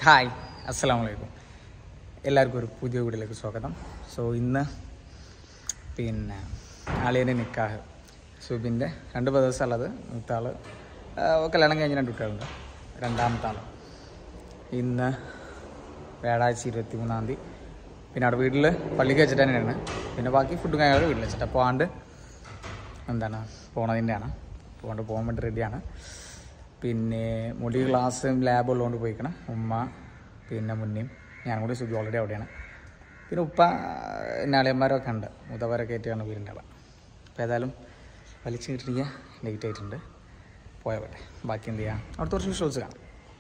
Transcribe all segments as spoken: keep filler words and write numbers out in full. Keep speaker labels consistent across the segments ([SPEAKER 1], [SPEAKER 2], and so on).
[SPEAKER 1] Hi, അസ്സലാമു അലൈക്കും. എല്ലാവർക്കും ഒരു പുതിയ വീഡിയോയിലേക്ക് സ്വാഗതം. സോ ഇന്ന് പിന്നെ അളിയൻ്റെ നിക്കാഹ് സുബിൻ്റെ രണ്ട് ബ്രദേഴ്സ് ഉള്ളത്. മൂത്താൾ കല്യാണം കഴിഞ്ഞ് രണ്ട് കുട്ടികളുണ്ട്. രണ്ടാമത്തെ ആൾ ഇന്ന് വ്യാഴാഴ്ച ഇരുപത്തി മൂന്നാം തീയതി പിന്നെ അവിടെ വീട്ടിൽ പള്ളിക്ക് വെച്ചിട്ട് തന്നെയാണ്. പിന്നെ ബാക്കി ഫുഡും കാര്യങ്ങളും വീട്ടിൽ വെച്ചിട്ട് അപ്പോൾ ആണ്ട് എന്താണ് പോണതിൻ്റെയാണ്. പോകാണ്ട് പോകാൻ വേണ്ടി റെഡിയാണ്. പിന്നെ മുടി ക്ലാസ്സും ലാബ് ഉള്ളതുകൊണ്ട് പോയിക്കണം. ഉമ്മ പിന്നെ മുന്നേയും ഞാനും കൂടി സുഖം ഓൾറെഡി അവിടെയാണ്. പിന്നെ ഉപ്പ നാളിയന്മാരൊക്കെ ഉണ്ട്, മുതവരൊക്കെ ആയിട്ടാണ് വീടിൻ്റെ. അപ്പോൾ ഏതായാലും വലിച്ചു കിട്ടിയ ലേറ്റ് ആയിട്ടുണ്ട്. പോയാൽ പറ്റേ, ബാക്കി എന്ത് ചെയ്യാം, അവിടുത്തെ കുറച്ച് വിഷ്വൽസ് കാണാം.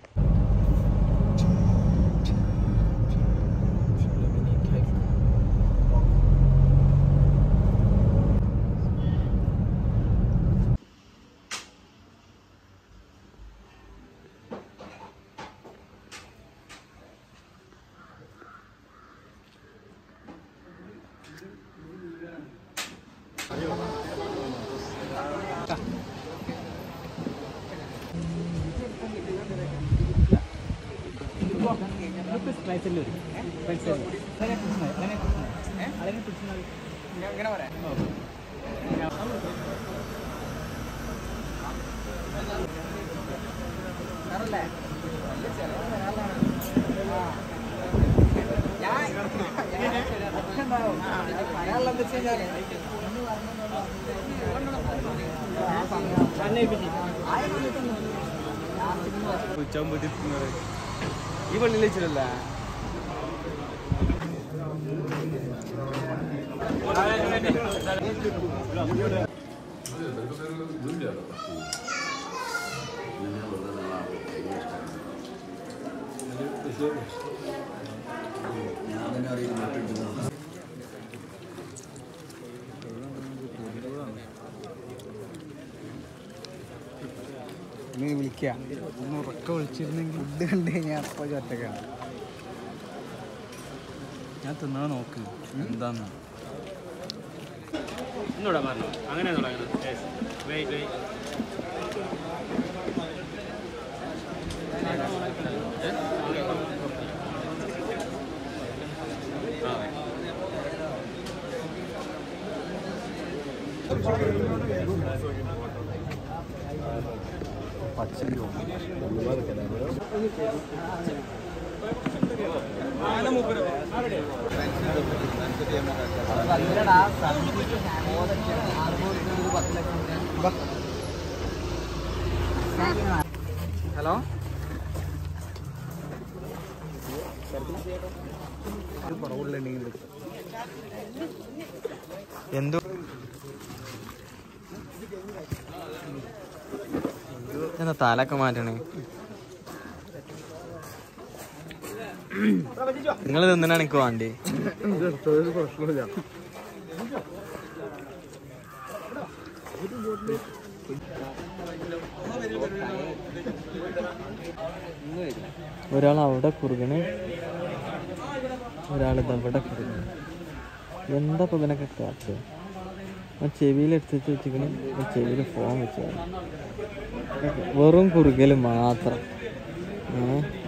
[SPEAKER 1] ഈ പള്ളിയിൽ വെച്ചിട്ടല്ല നീ വിളിക്കുക. ഒന്ന് ഉറക്ക വിളിച്ചിരുന്നെങ്കിൽ ഫുഡ് കണ്ടു കഴിഞ്ഞാൽ അപ്പോൾ ഒറ്റക്കാണ്.
[SPEAKER 2] ഞാൻ തിന്നാൻ നോക്ക് എന്താന്ന് അങ്ങനെ
[SPEAKER 1] ഹലോ,
[SPEAKER 2] എന്തോ എന്താ തലൊക്കെ മാറ്റണേ? നിങ്ങൾ തിന്നാണ് എനിക്ക് വേണ്ടി.
[SPEAKER 1] പ്രശ്നമില്ല.
[SPEAKER 2] ഒരാൾ അവിടെ കുറുകണ്, ഒരാളിത് അവിടെ കുറുകണ്. എന്താ ഇപ്പൊ ഇതിനൊക്കെ കാട്ട്? ചെവിയിൽ എടുത്തിട്ട് വെച്ചിക്കണ്, ചെവിയിൽ ഫോൺ വെച്ചാൽ വെറും കുറുകൽ മാത്രം. ഏഹ്